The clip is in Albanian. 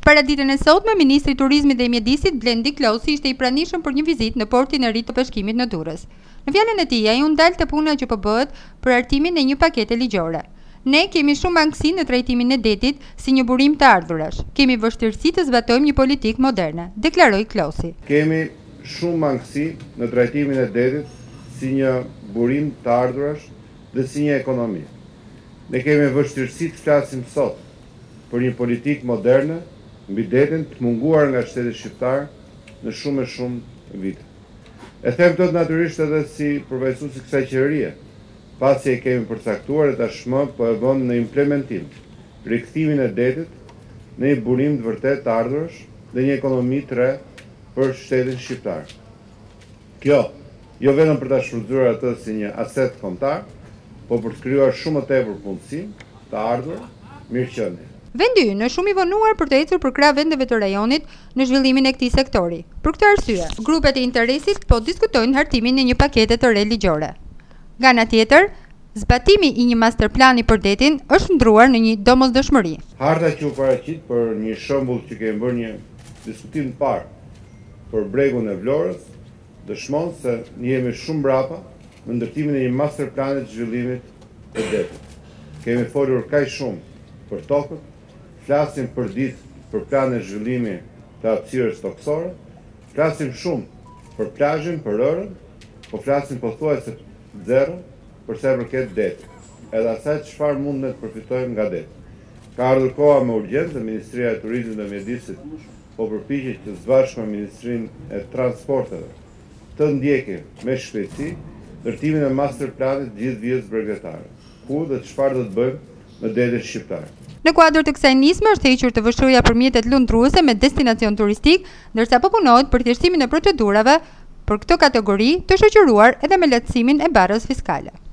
Para ditën e sotme, Ministri i Turizmit dhe i Mjedisit Durres Klosi ishte i pranishëm për një vizitë në portin e ri të peshqimit në Durrës. Në fjalën e tij, ai u ndal te puna që po bëhet për hartimin e një pakete ligjore. Ne kemi shumë mangësi në trajtimin e detit si një burim të ardhurash. Kemi vështirësi të zbatojmë një politikë moderne, deklaroi Klosi. Kemi shumë mangësi në trajtimin e detit si një burim të ardhurash dhe si një ekonomi. Ne kemi vështirësi të flasim sot për një politikë moderne mbi detin të munguar nga shteti shqiptar në shumë vite. E them këtë natyrisht edhe si përfaqësues i kësaj qeverie, pasi e kemi përcaktuar e tashmë po e vëmë në implementim rikthimin e detit në një burim të vërtet të ardhurash dhe një ekonomi të re për shtetin shqiptar. Kjo, jo vetëm për ta shfrytzuar atë si një aset kombëtar, po për të krijuar shumë më tepër punësi, të ardhur, mirëqenie. Vendi ynë është shumë i vonuar për të ecur për krah vendeve të rajonit në zhvillimin e këtij sektori. Për këtë arsye, grupet e interesit po diskutojnë hartimin e një pakete të re ligjore. Nga ana tjetër, zbatimi i një masterplani për detin është ndruar në një domosdoshmëri. Harta që u paraqit për një shembull që kemi bërë një diskutim të parë për bregun e Vlorës, dëshmon se ne jemi shumë mbrapa në ndërtimin e një masterplani të zhvillimit të detit. Kemi folur kaq shumë për tokën, flasim për ditë për planin e zhvillimi të hapësirës toksore, flasim shumë për plazhin, për rërën, po flasim pothuajse zero për sa i përket detit, edhe asaj çfarë mund ne të përfitojmë nga deti. Ka ardhur koha me urgjencë, Ministria e Turizmit dhe Mjedisit po përpiqet që së bashku me Ministrinë e Transporteve të ndjekin me shpejtësi ndërtimin e masterplanit gjithë vijës bregdetare, ku dhe çfarë do të bëjmë në detin shqiptar. Në kuadër të kësaj nisme është hequr të vështroja për mjetet lundruese me destinacion turistik, ndërsa po punohet për thjeshtimin e procedurave për këtë kategori të shoqëruar edhe me lehtësimin e barrës fiskale.